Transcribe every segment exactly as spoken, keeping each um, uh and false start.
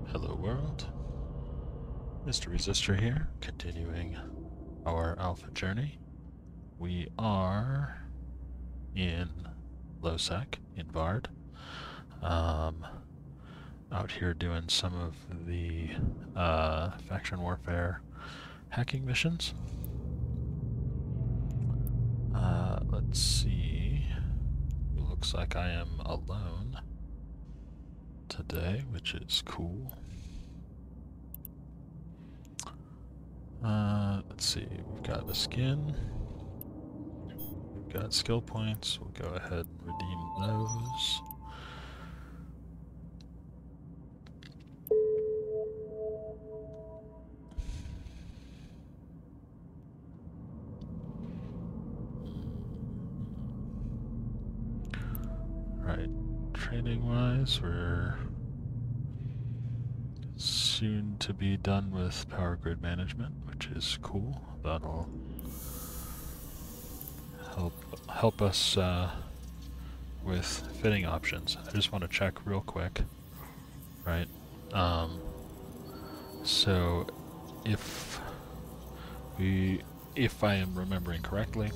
Hello world, Mister Resistor here, continuing our alpha journey. We are in Losec, in Vard, um, out here doing some of the uh, faction warfare hacking missions. Uh, let's see, it looks like I am alone today, which is cool. Uh, let's see, we've got a skin, we've got skill points, we'll go ahead and redeem those. Right, training wise, we're soon to be done with power grid management, which is cool. That'll help help us uh, with fitting options. I just want to check real quick, right? Um, so if we, if I am remembering correctly,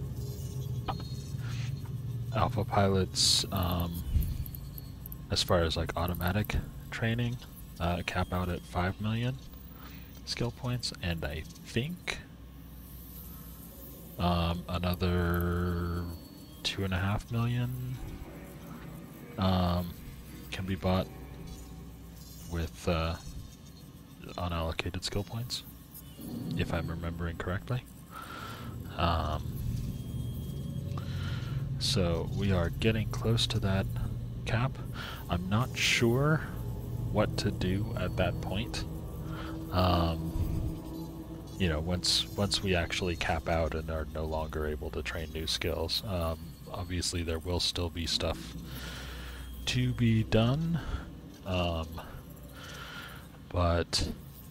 Alpha pilots, um, as far as like automatic training, uh, cap out at five million skill points, and I think um, another two and a half million um, can be bought with uh, unallocated skill points, if I'm remembering correctly. Um, so we are getting close to that cap. I'm not sure what to do at that point. Um, you know, once once we actually cap out and are no longer able to train new skills, um, obviously there will still be stuff to be done, um, but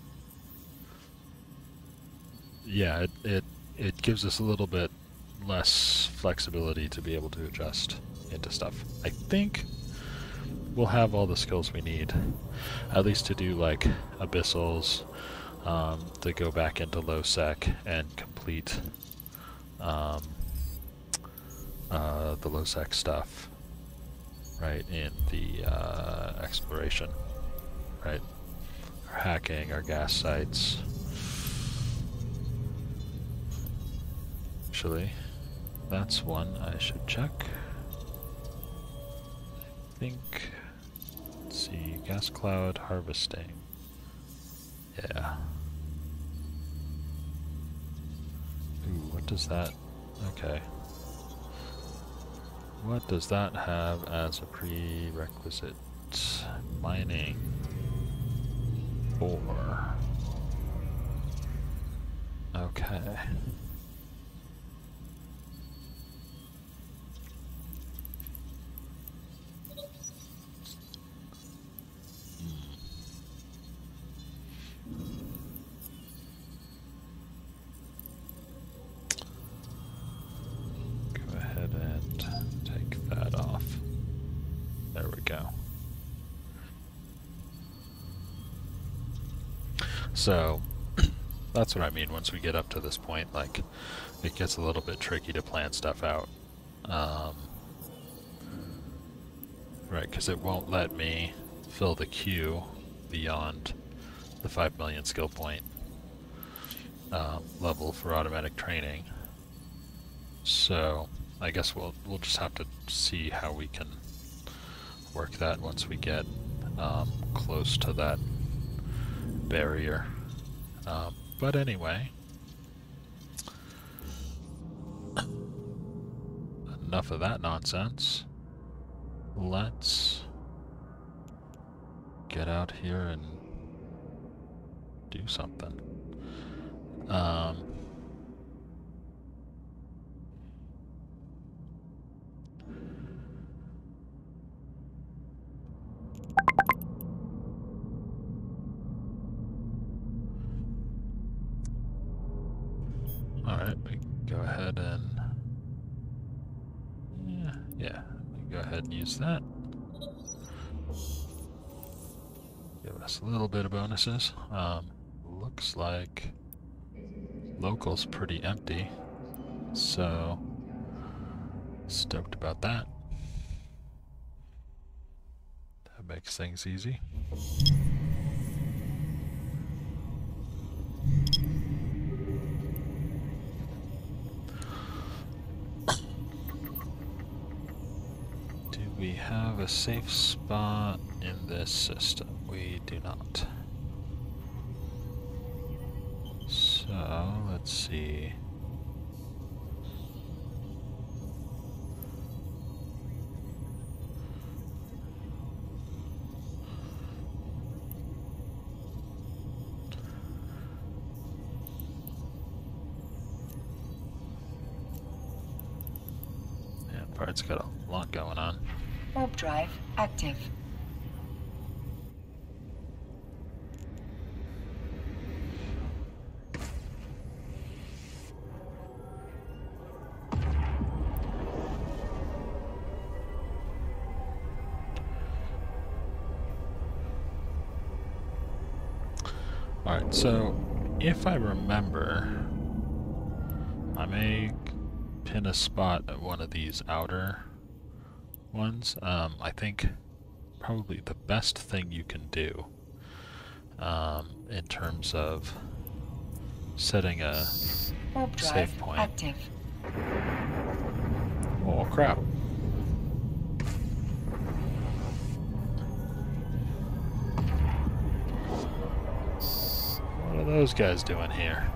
yeah, it, it it gives us a little bit less flexibility to be able to adjust into stuff. I think we'll have all the skills we need, at least to do like abyssals, um, to go back into Losec and complete um, uh, the Losec stuff, right, in the uh, exploration, right? Our hacking, our gas sites. Actually, that's one I should check. I think, let's see, gas cloud harvesting. Yeah. Ooh, what does that, okay. What does that have as a prerequisite? Mining. Ore. Okay. Go ahead and take that off. There we go. So, that's what I mean once we get up to this point, like, it gets a little bit tricky to plan stuff out. Um, right, because it won't let me fill the queue beyond the five million skill point um, level for automatic training. So, I guess we'll, we'll just have to see how we can work that once we get um, close to that barrier. Um, but anyway, enough of that nonsense. Let's get out here and do something. Um, Alright, we can go ahead and yeah, yeah, we can go ahead and use that. Give give us a little bit of bonuses. Um, looks like local's pretty empty, so stoked about that. That makes things easy. Do we have a safe spot in this system? We do not. So, let's see. Yeah, part's got a lot going on. Warp drive active. Alright, so if I remember, I may pin a spot at one of these outer ones. Um, I think probably the best thing you can do um, in terms of setting a Warp save drive point. active. Oh crap. What are those guys doing here?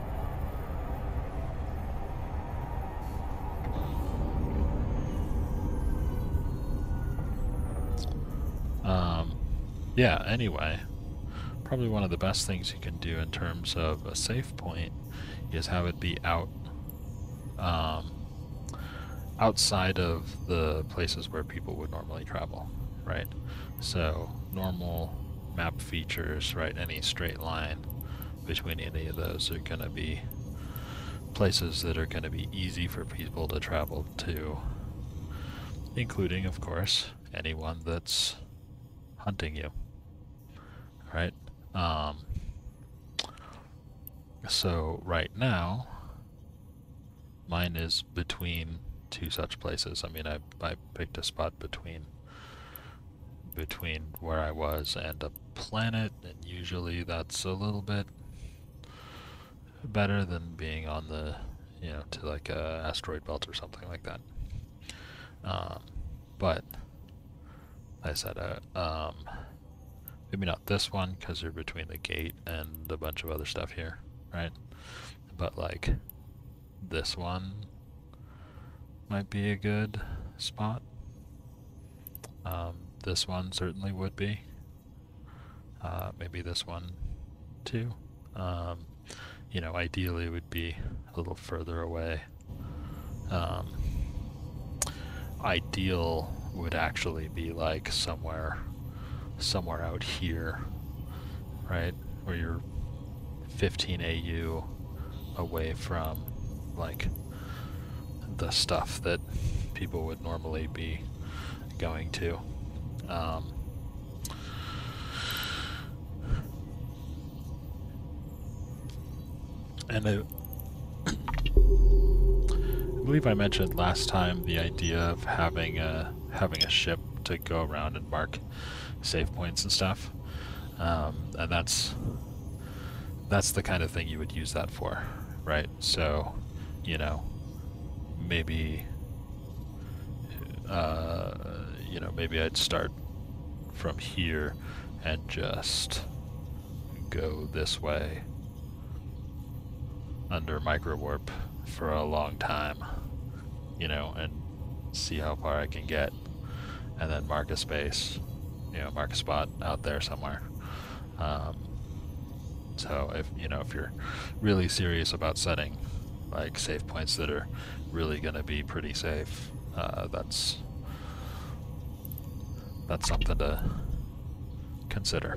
Um, yeah, anyway, probably one of the best things you can do in terms of a save point is have it be out, um, outside of the places where people would normally travel, right? So, normal map features, right, any straight line between any of those are going to be places that are going to be easy for people to travel to, including, of course, anyone that's hunting you, right? Um, so right now, mine is between two such places. I mean, I, I picked a spot between between where I was and a planet, and usually that's a little bit better than being on the, you know, to like a asteroid belt or something like that. Um, but I said, uh, um, maybe not this one because you're between the gate and a bunch of other stuff here, right? But like this one might be a good spot. Um, this one certainly would be. Uh, maybe this one too. Um, you know, ideally it would be a little further away. Um, ideal would actually be like somewhere somewhere out here, right, where you're fifteen A U away from like the stuff that people would normally be going to. Um, and I, I believe I mentioned last time the idea of having a having a ship to go around and mark save points and stuff, um, and that's that's the kind of thing you would use that for, right? So, you know, maybe uh, you know, maybe I'd start from here and just go this way under microwarp for a long time, you know, and see how far I can get, and then mark a space, you know, mark a spot out there somewhere. Um, so if, you know, if you're really serious about setting like save points that are really going to be pretty safe, uh, that's that's something to consider.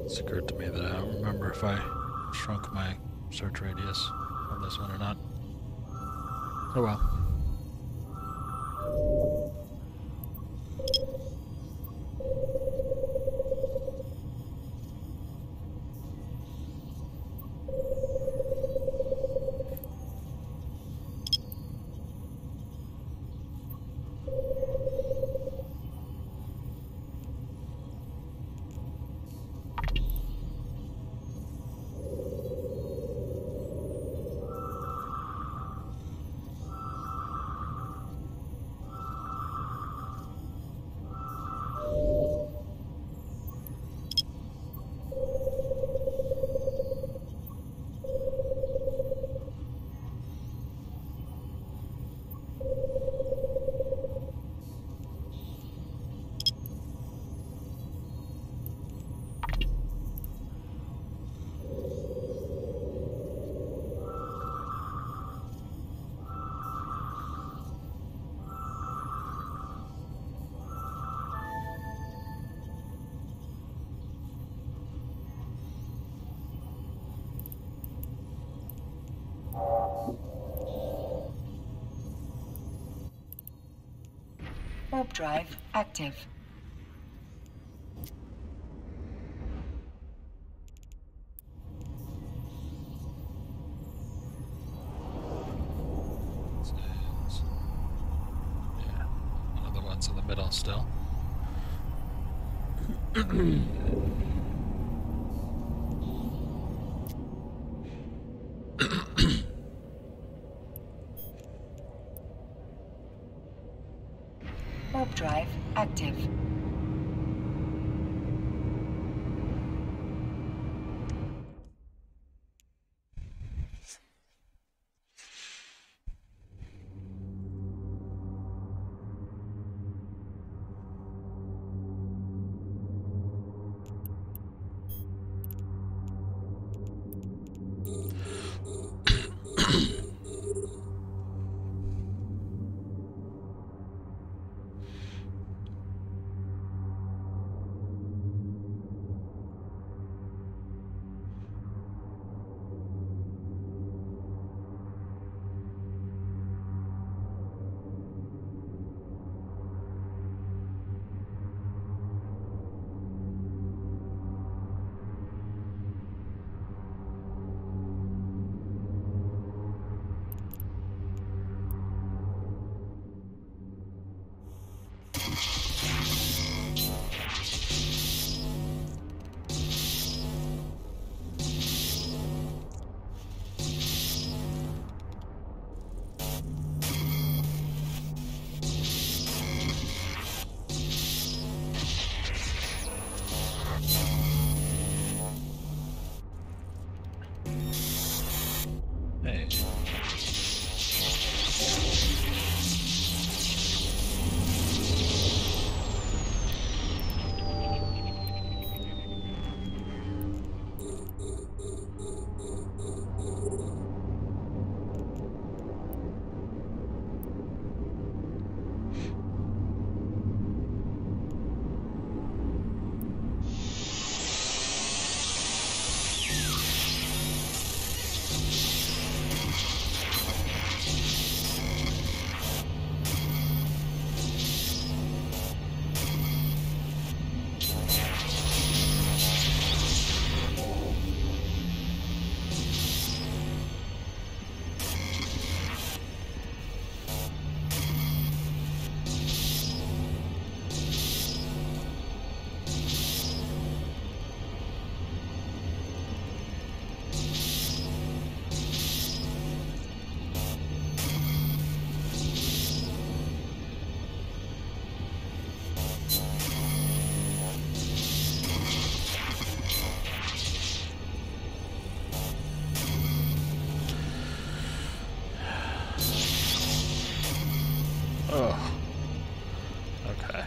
It's occurred to me that I don't remember if I shrunk my search radius on this one or not. Oh well. Warp drive active. Yeah, one of the ones in the middle still. Warp drive active. Hey. Oh. Okay.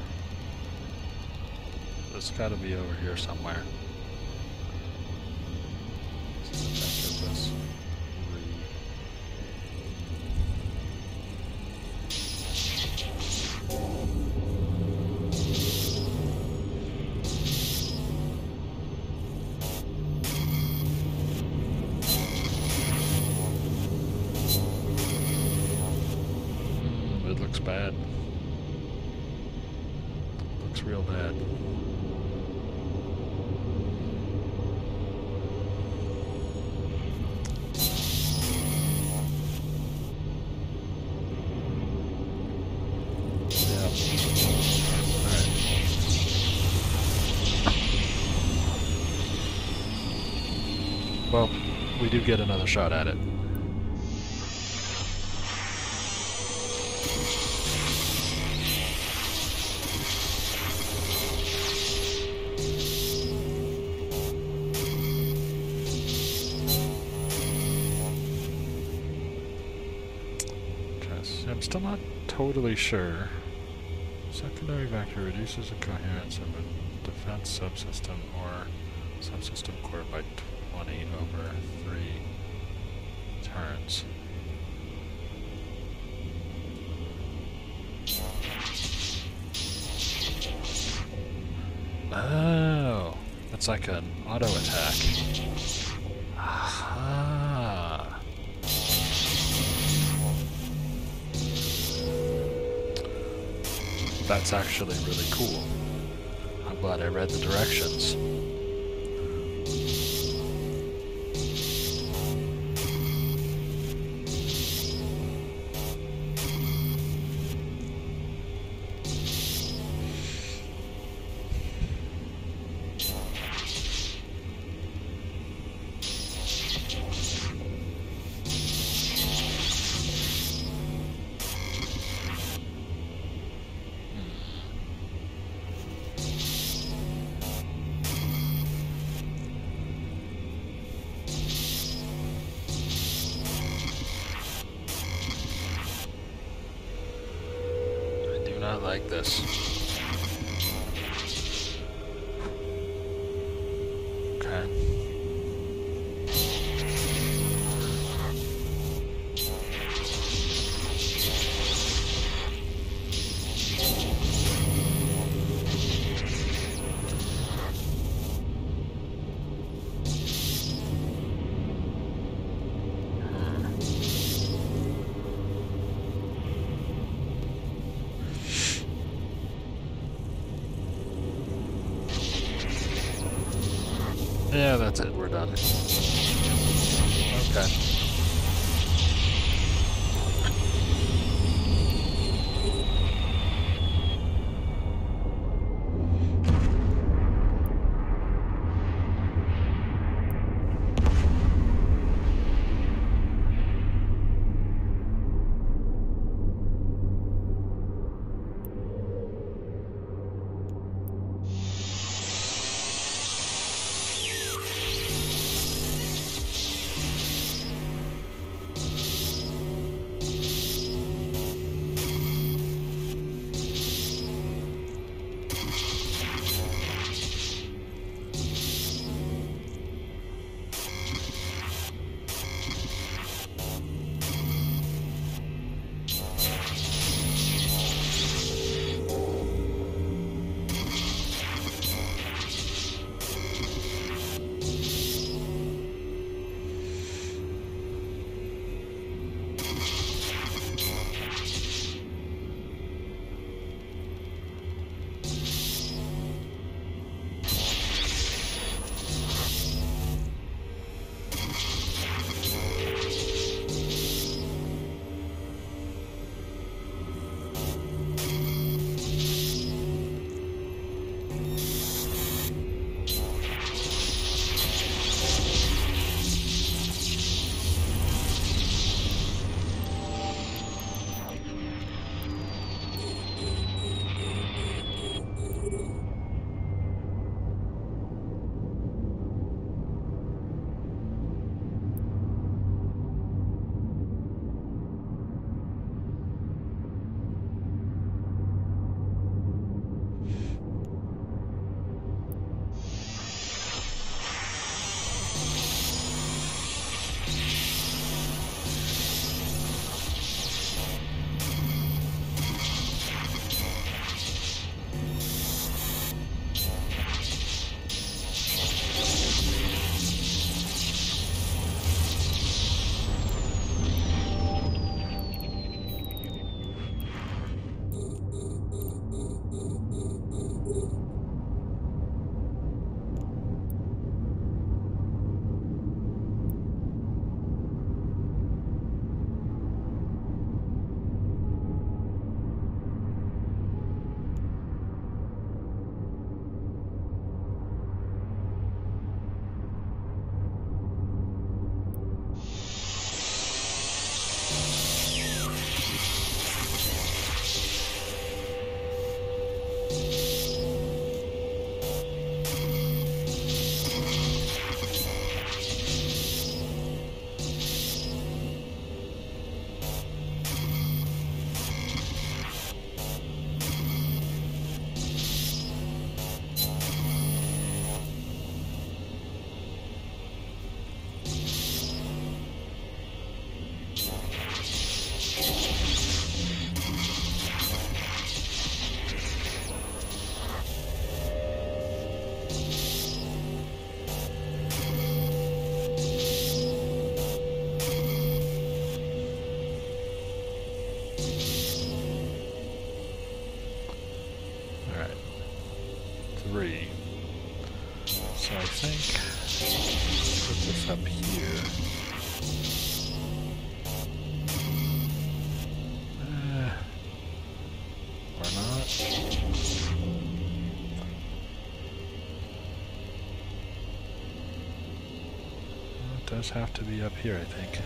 It's gotta be over here somewhere. See what that gives us. Well, we do get another shot at it. I'm still not totally sure. Secondary vector reduces the coherence of a defense subsystem or subsystem core by twenty over three turns. Oh, that's like an auto attack. Aha. That's actually really cool. I'm glad I read the directions. Like this. Okay. Yeah, that's it. We're done. Okay. So I think put this up here. Uh, or not. It does have to be up here, I think.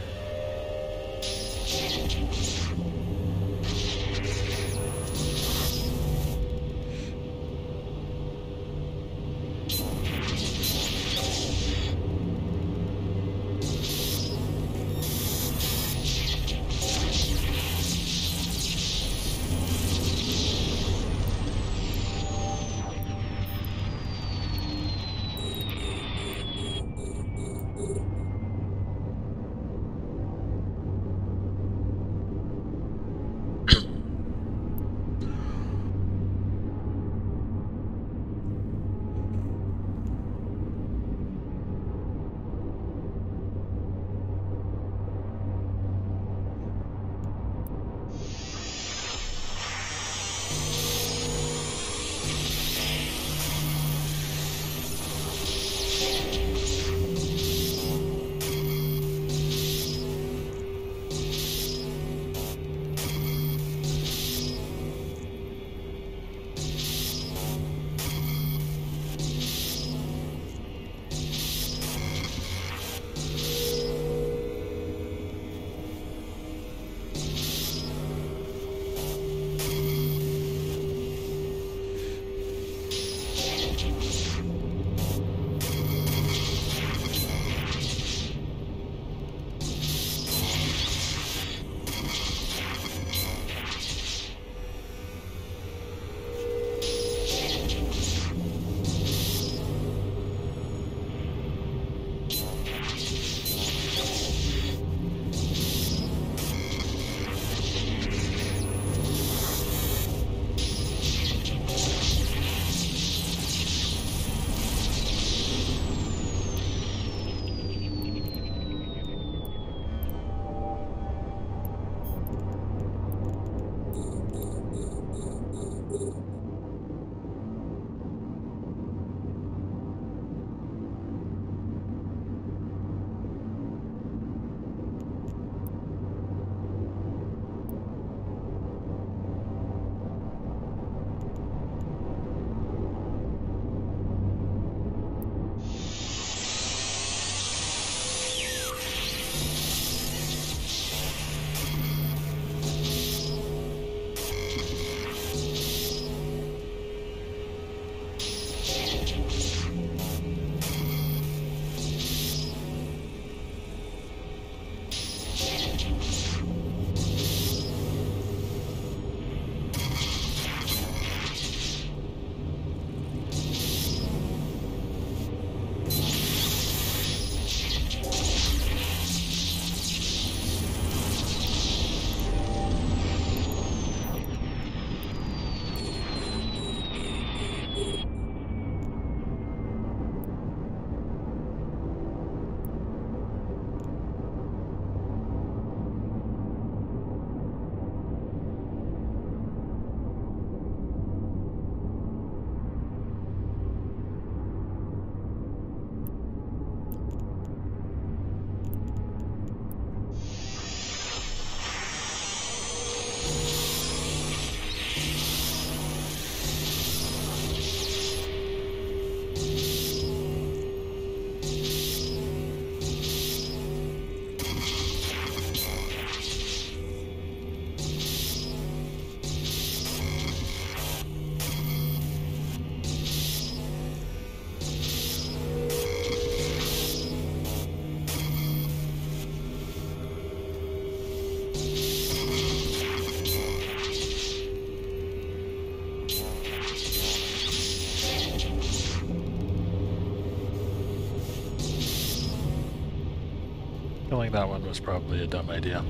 Killing that one was probably a dumb idea.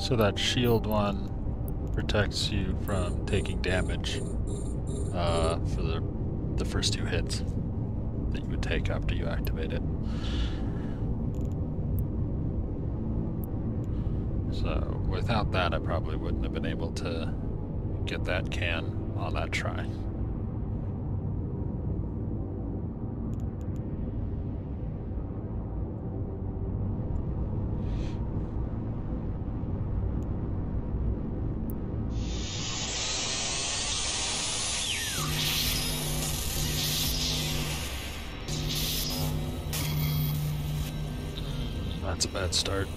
So that shield one protects you from taking damage uh, for the, the first two hits that you would take after you activate it. So without that, I probably wouldn't have been able to get that can on that try. That's a bad start.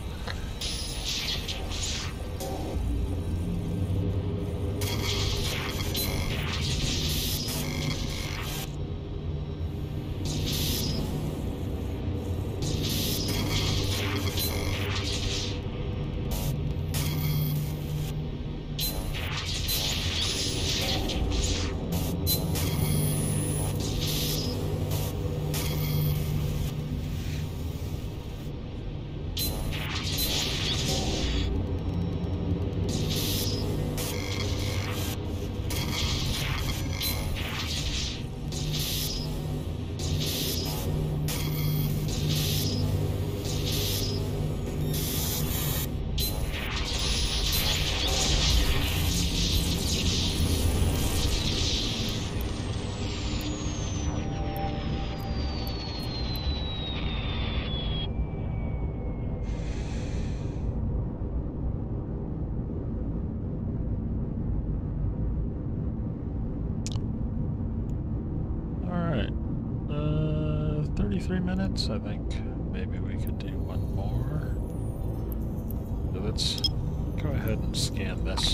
thirty-three minutes, I think maybe we could do one more. So let's go ahead and scan this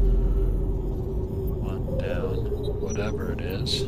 one down, whatever it is.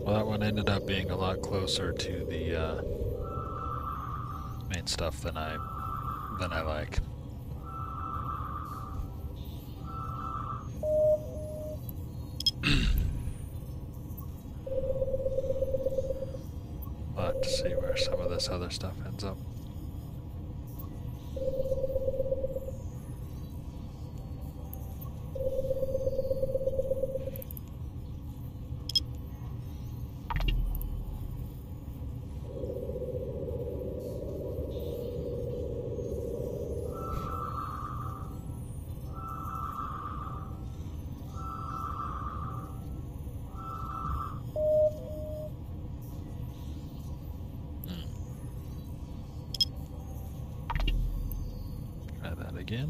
Well, that one ended up being a lot closer to the uh, main stuff than I than I like. We'll have to see where some of this other stuff ends up. Again.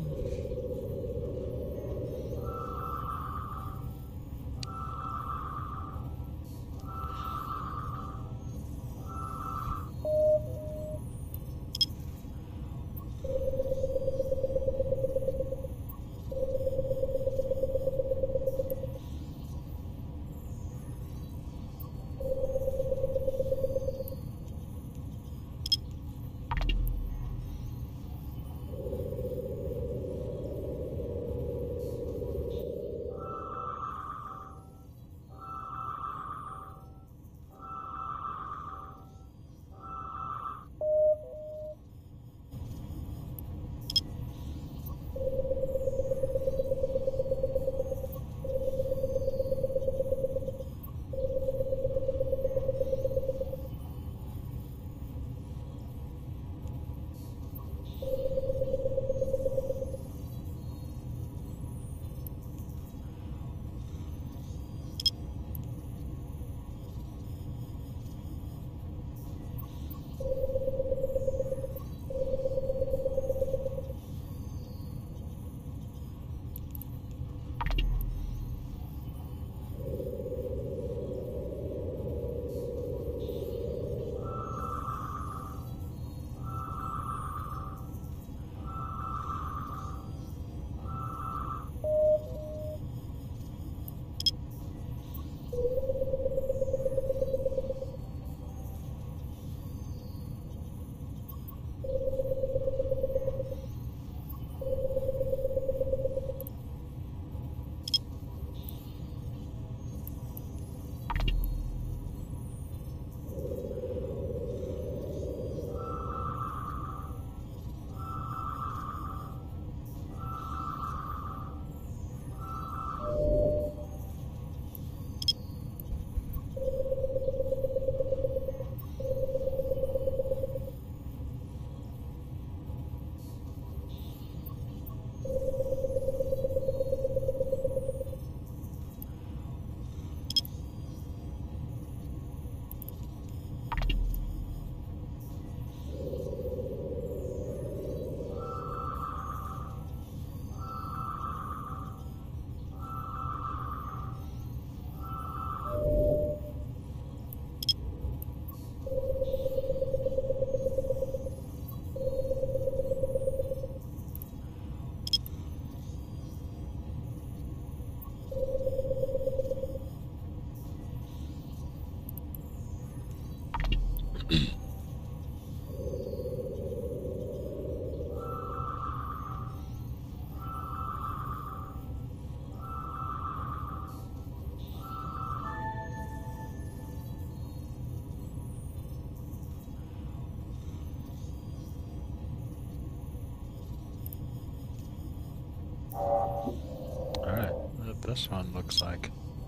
This one looks like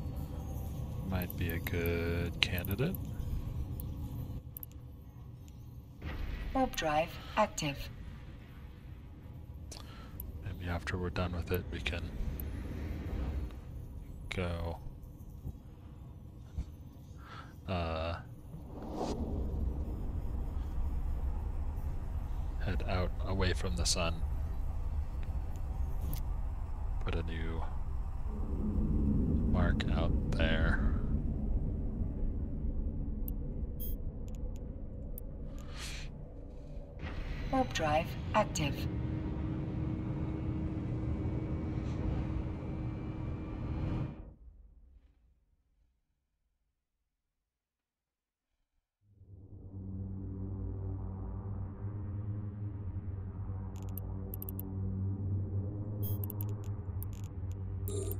might be a good candidate. Warp drive active. Maybe after we're done with it, we can go uh, head out away from the sun. Put a new mark out there. Warp drive active.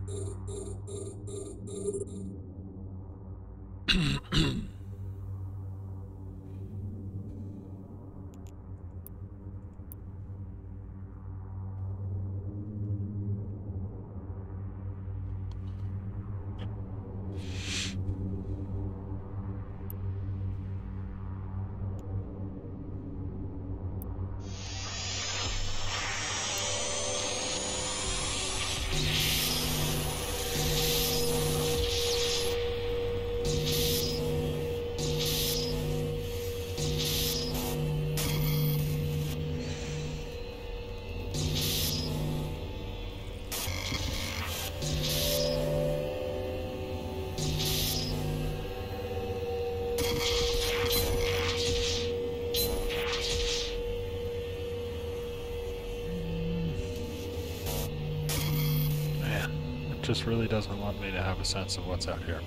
Just really doesn't want me to have a sense of what's out here.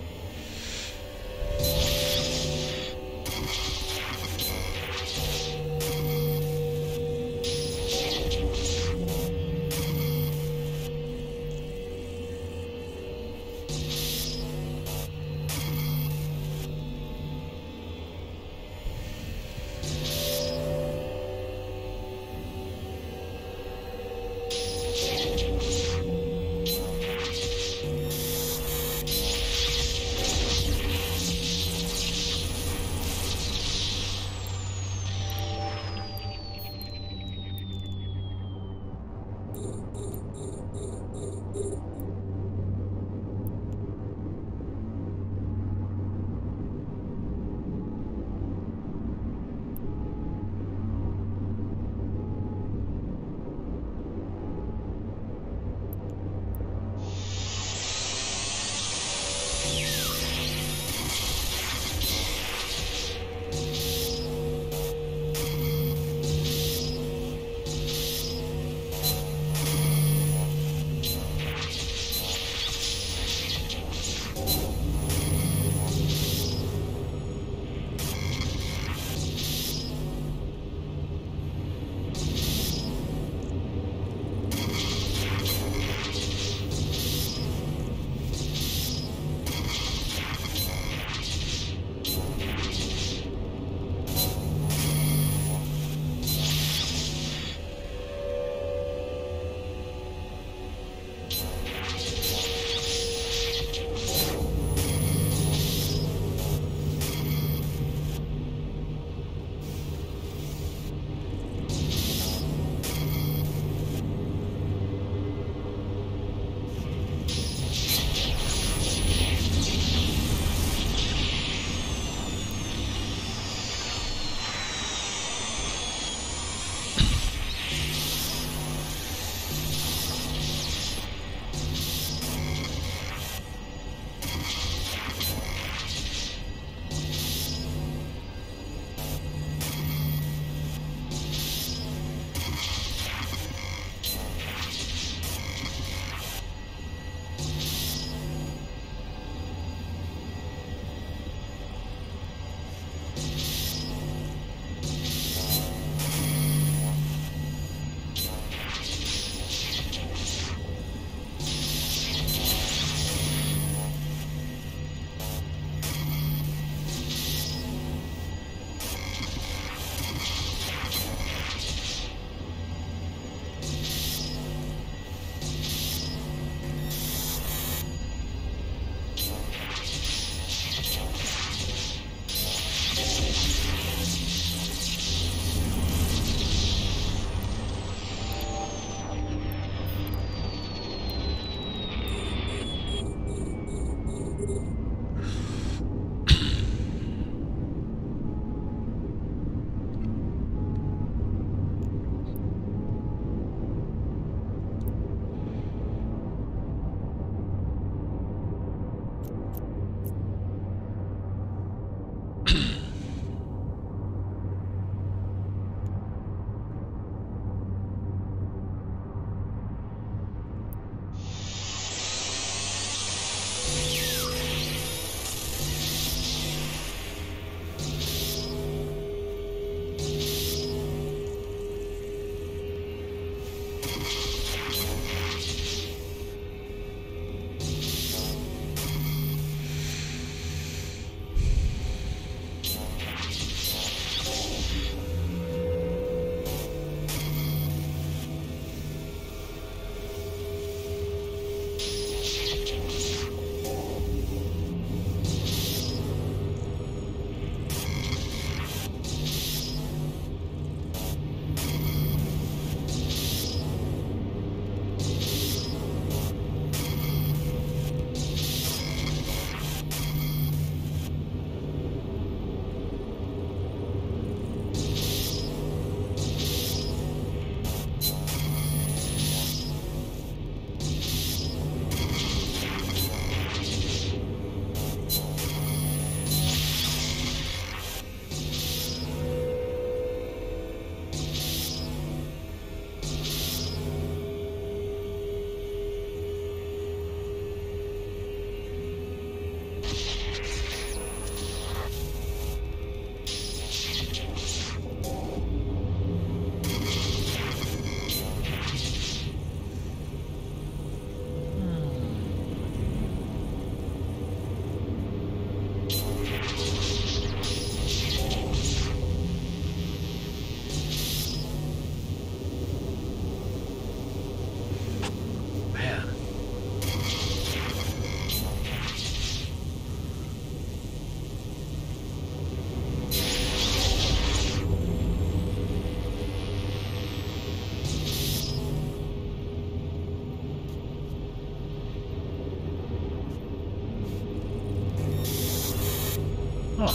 Huh.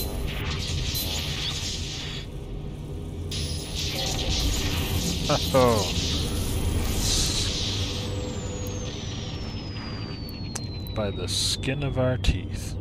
Oh. By the skin of our teeth.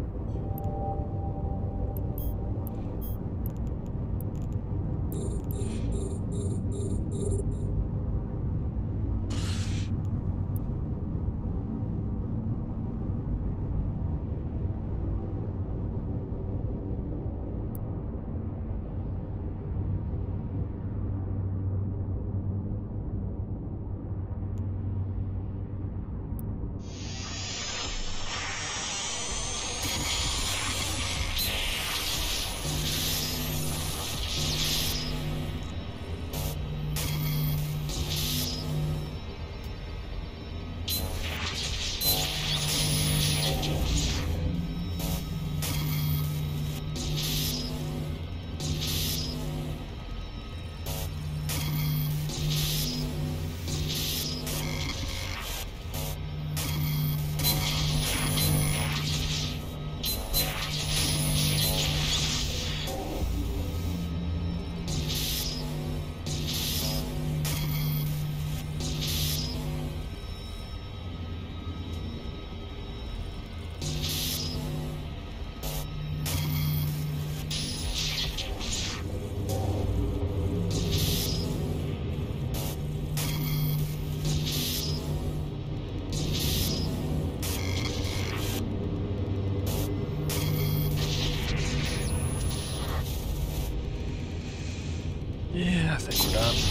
Yeah, I think we're done.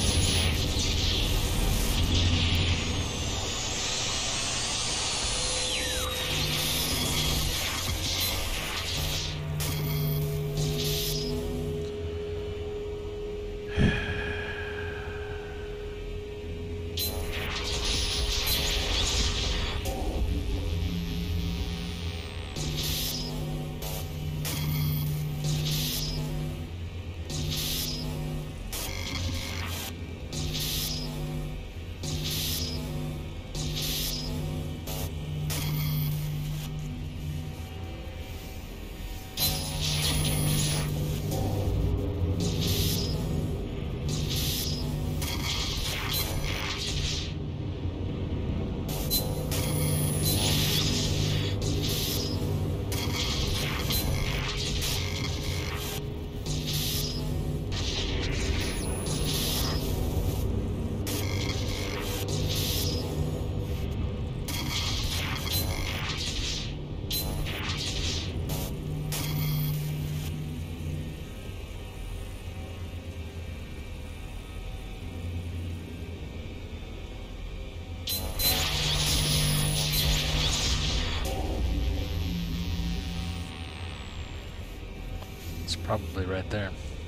It's probably right there.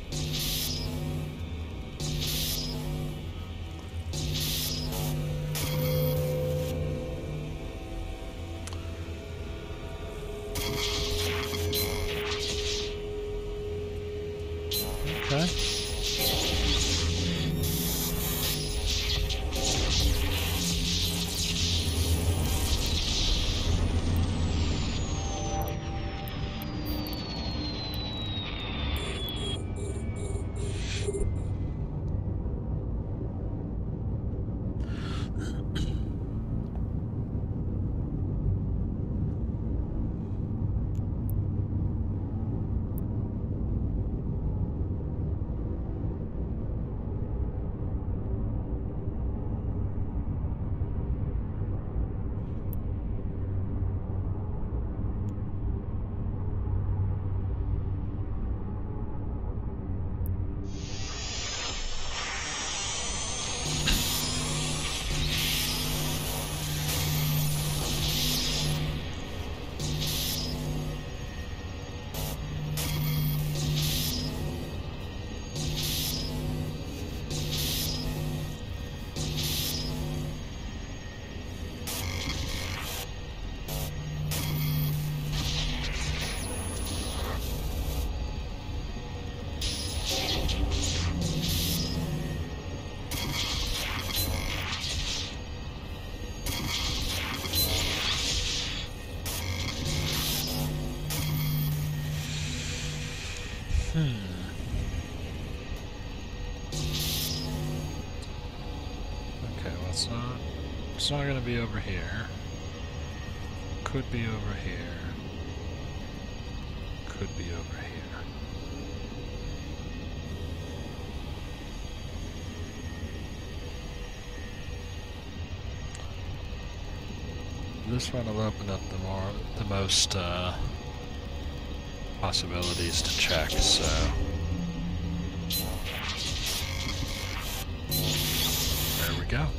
Okay. Hmm. Okay, well it's not it's not gonna be over here. Could be over here. Could be over here. This one will open up the more the most uh, possibilities to check, so there we go.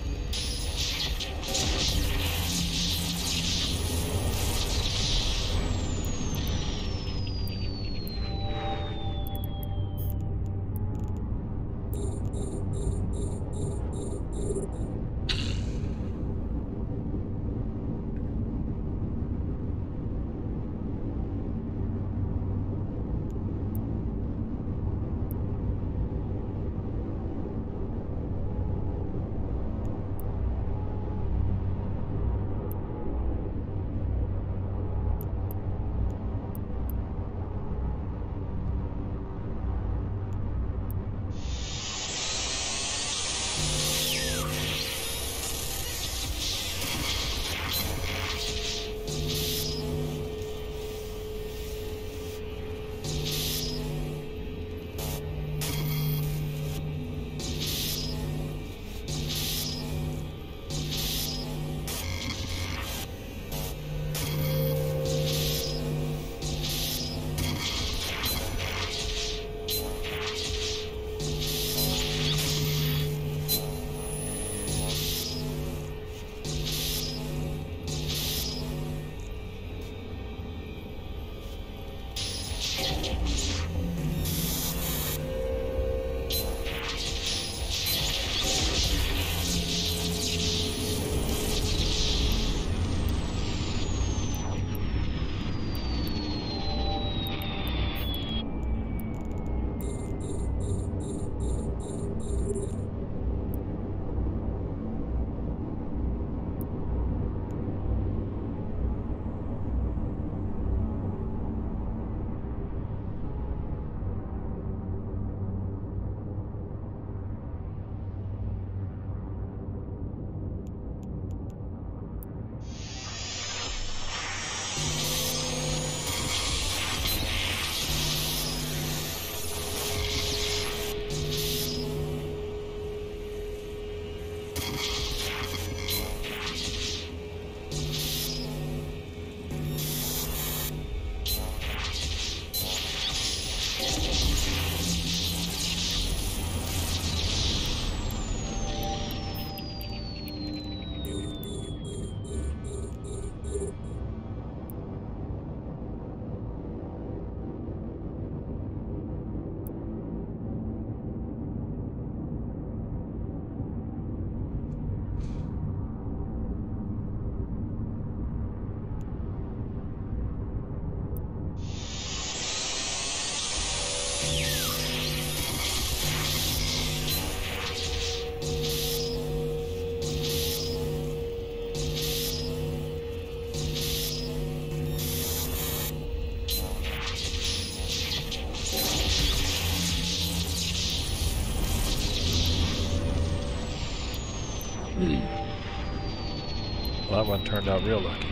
Well, that one turned out real lucky.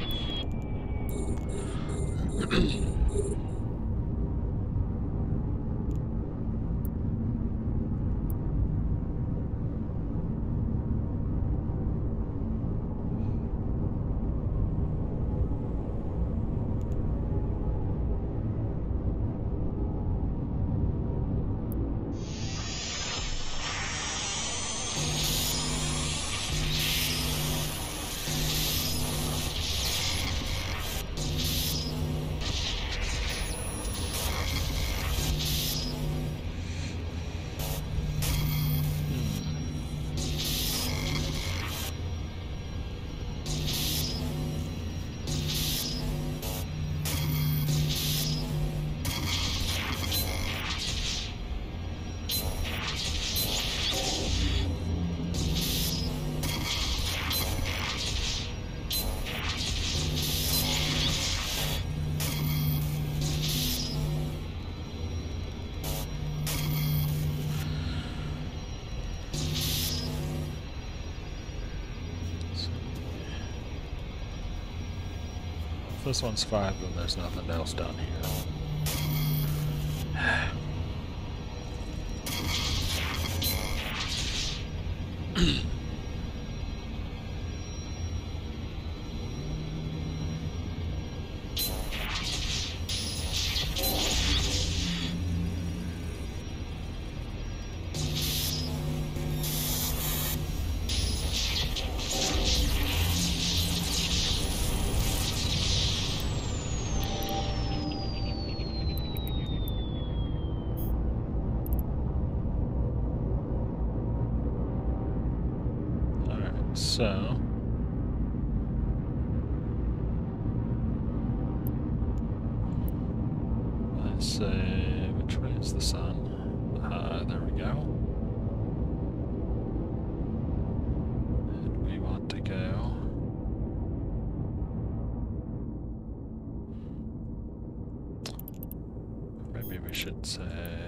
if this one's five, then there's nothing else down here. So, I say, which way is the sun? Uh, there we go. And we want to go. Maybe we should say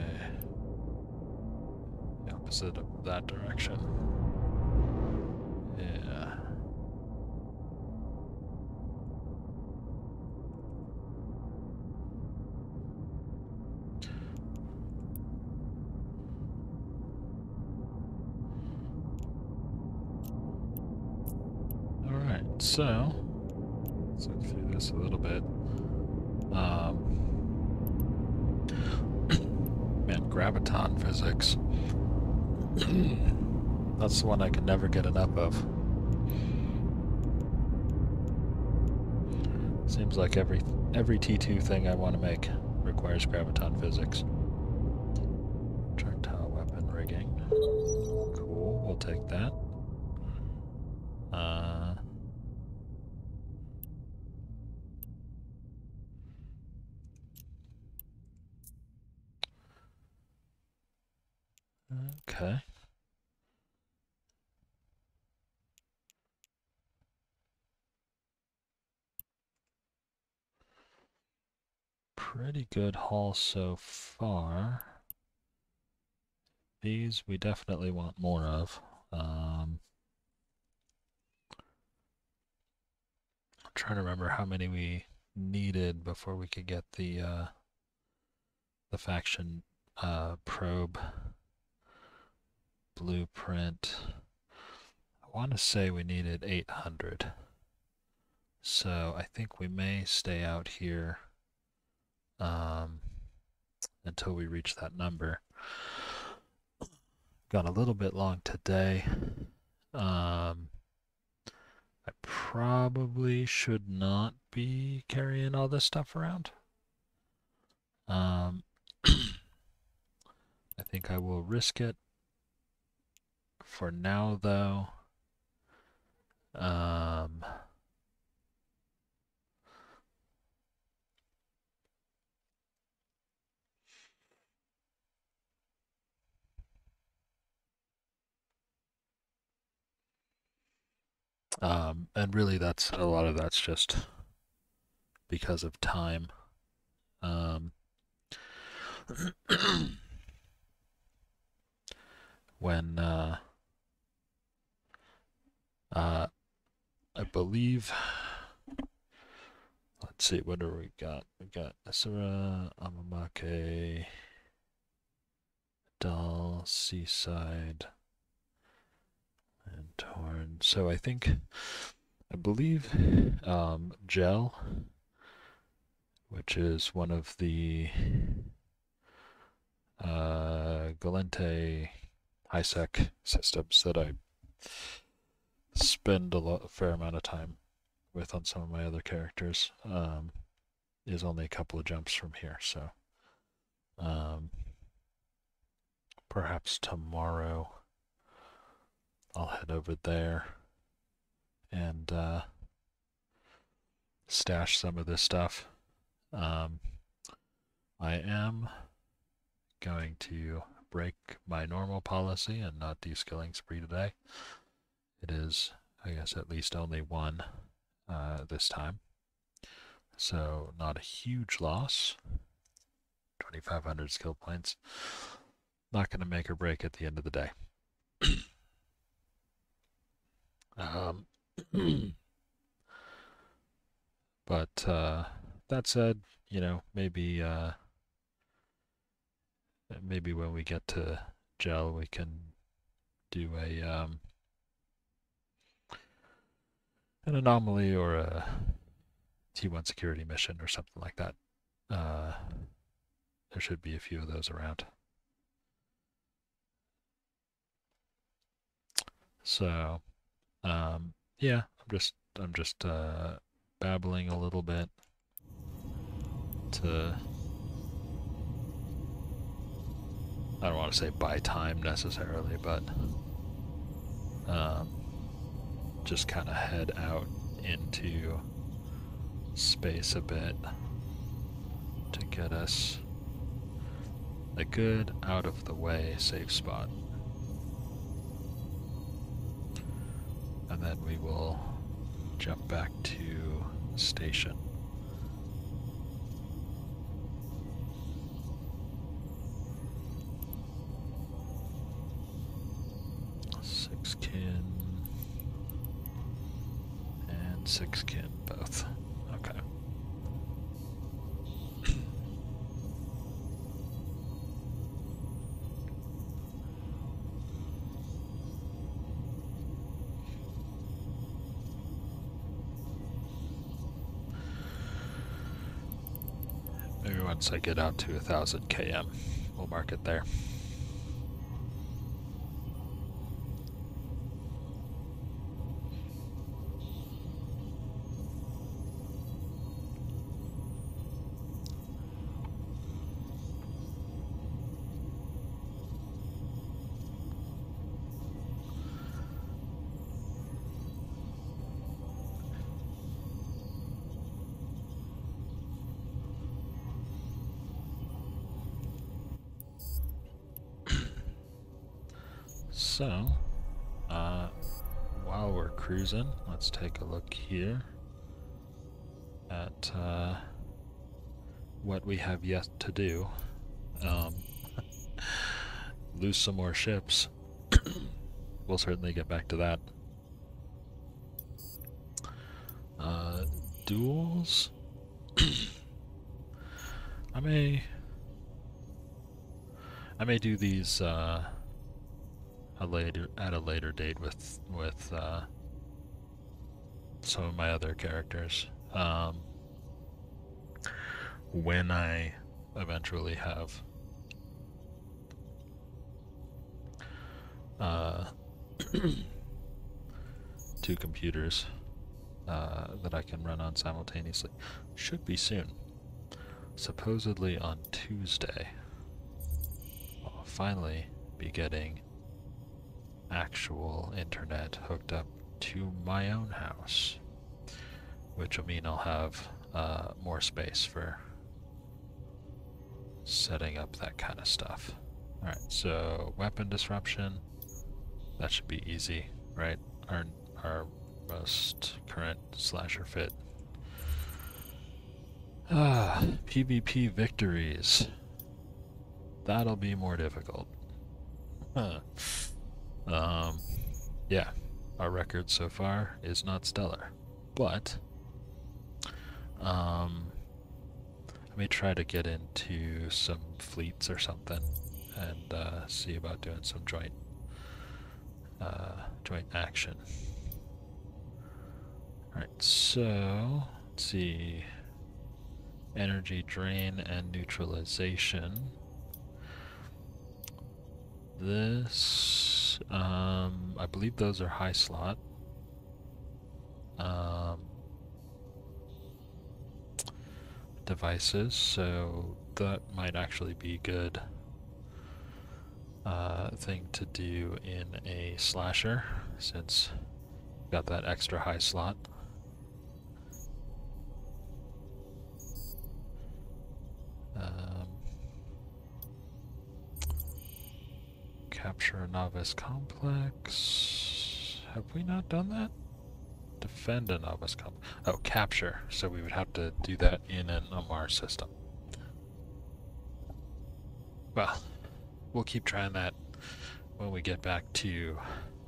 the opposite of that direction. Yeah. All right, so let's look through this a little bit. Um, man, graviton physics. That's the one I can never get enough of. Seems like every every T two thing I want to make requires graviton physics. Projectile weapon rigging. Cool, we'll take that. Uh, okay. Pretty good haul so far. These we definitely want more of. Um, I'm trying to remember how many we needed before we could get the uh, the faction uh, probe blueprint. I want to say we needed eight hundred. So I think we may stay out here um, until we reach that number. Got a little bit long today. Um, I probably should not be carrying all this stuff around. Um, I think I will risk it for now, though. Um, um, and really, that's a lot of that's just because of time. Um, when uh, uh, I believe, let's see, what do we got? We got Asura, Amamake, Dal, Seaside, and Torn. So I think, I believe, um, Gel, which is one of the uh, Galente high-sec systems that I spend a, lot, a fair amount of time with on some of my other characters, um, is only a couple of jumps from here, so um, perhaps tomorrow I'll head over there and uh, stash some of this stuff. Um, I am going to break my normal policy and not do skilling spree today. It is, I guess, at least only one uh, this time. So not a huge loss. twenty-five hundred skill points. Not going to make or break at the end of the day. um, But uh, that said, you know, maybe uh, maybe when we get to gel, we can do a um, an anomaly or a T one security mission or something like that. Uh, there should be a few of those around. So, um, yeah, I'm just I'm just uh, babbling a little bit to, I don't want to say buy time necessarily, but um, just kind of head out into space a bit to get us a good out of the way safe spot. And then we will jump back to station. Six kin and six kin both. Okay. Maybe once I get out to a thousand K M, we'll mark it there. So, uh, while we're cruising, let's take a look here at uh, what we have yet to do. Um, lose some more ships. We'll certainly get back to that. Uh, duels? I may... I may do these, uh... A later at a later date with with uh, some of my other characters. Um, when I eventually have uh, two computers uh, that I can run on simultaneously, should be soon. Supposedly on Tuesday, I'll finally be getting actual internet hooked up to my own house, which will mean I'll have uh, more space for setting up that kind of stuff. Alright, so weapon disruption, that should be easy, right? Our, our most current slasher fit. Ah, PvP victories. That'll be more difficult. Huh. Um, yeah, our record so far is not stellar, but um, I may try to get into some fleets or something and uh, see about doing some joint uh, joint action. All right, so let's see, energy drain and neutralization. This, um, I believe those are high slot. Um, devices, so that might actually be good uh, thing to do in a slasher, since we've got that extra high slot. Um, capture a novice complex. Have we not done that? Defend a novice complex. Oh, capture. So we would have to do that in an O M R system. Well, we'll keep trying that when we get back to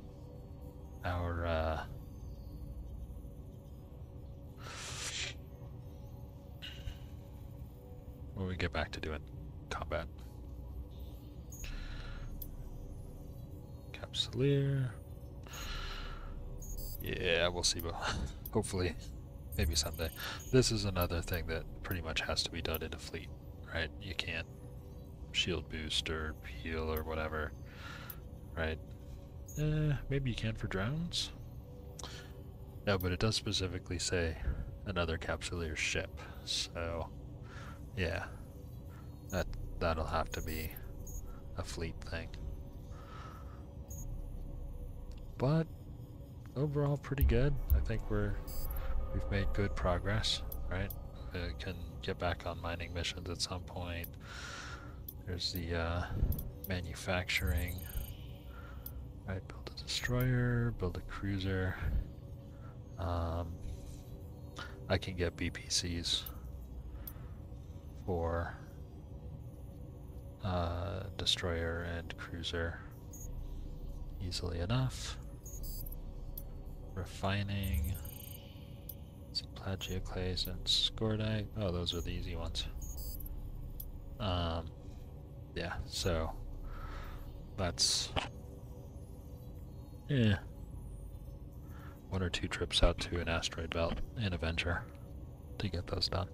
our uh, when we get back to doing combat. Capsuleer. Yeah, we'll see, but hopefully, maybe someday. This is another thing that pretty much has to be done in a fleet, right? You can't shield boost or heal or whatever, right? Eh, maybe you can for drones? No, but it does specifically say another Capsuleer ship, so yeah, that, that'll have to be a fleet thing. But overall pretty good. I think we're we've made good progress, right? We can get back on mining missions at some point. There's the uh, manufacturing, right? Build a destroyer, build a cruiser. Um, I can get B P Cs for uh, destroyer and cruiser easily enough. Refining, some plagioclase and scordite. Oh, those are the easy ones. Um, yeah, so that's yeah, one or two trips out to an asteroid belt in Avenger to get those done.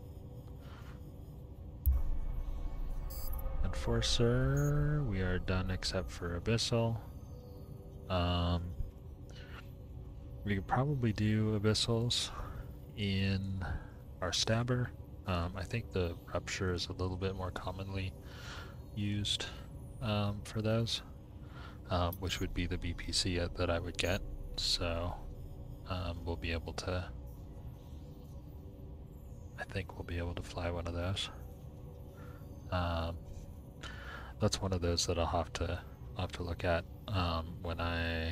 Enforcer, we are done except for Abyssal. Um, we could probably do Abyssals in our Stabber. Um, I think the Rupture is a little bit more commonly used um, for those, um, which would be the B P C that I would get. So um, we'll be able to, I think we'll be able to fly one of those. Um, that's one of those that I'll have to I'll have to look at um, when I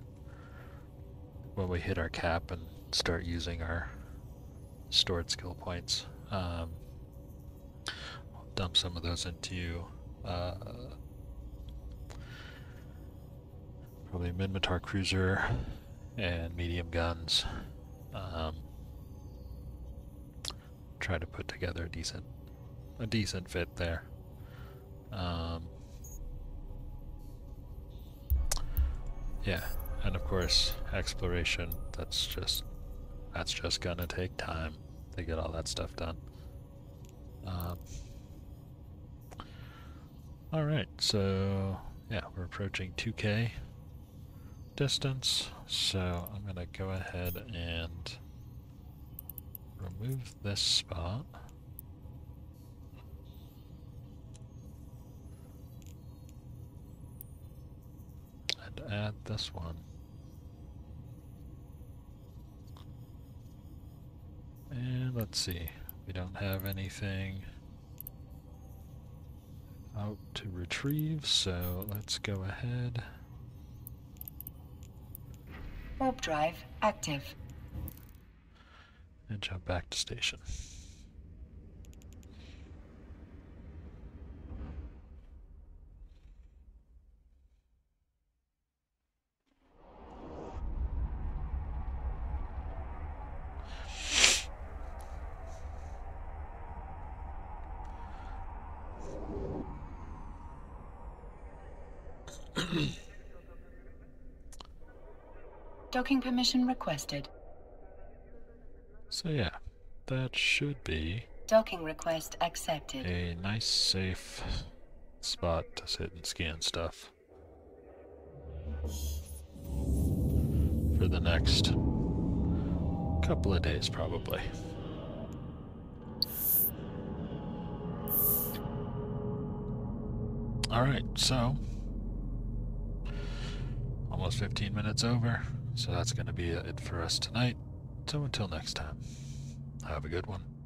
when we hit our cap and start using our stored skill points. Um, I'll dump some of those into uh, probably Minmatar cruiser and medium guns. Um, try to put together a decent a decent fit there. Um, yeah, and of course exploration. That's just that's just gonna take time to get all that stuff done. Um, all right, so yeah, we're approaching two K distance. So I'm gonna go ahead and remove this spot. And add this one. And let's see, we don't have anything out to retrieve, so let's go ahead. Warp drive active. And jump back to station. Docking permission requested. So yeah, that should be Docking request accepted. a nice safe spot to sit and scan stuff for the next couple of days probably. Alright, so almost fifteen minutes over, so that's going to be it for us tonight. So until next time, have a good one.